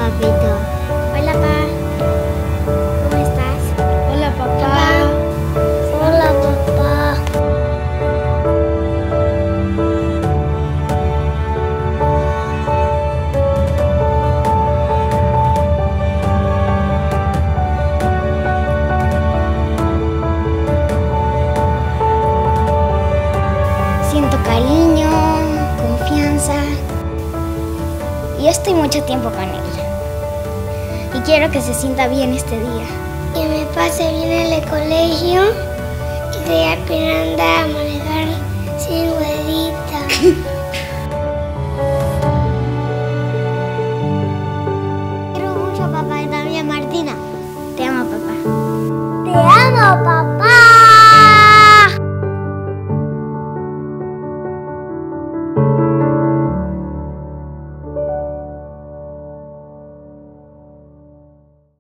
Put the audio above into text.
papito. Hola, pa. ¿Cómo estás? Hola, papá. Hola, papá. Siento cariño, confianza y estoy mucho tiempo con él. Y quiero que se sienta bien este día. Que me pase bien en el colegio y que aprenda a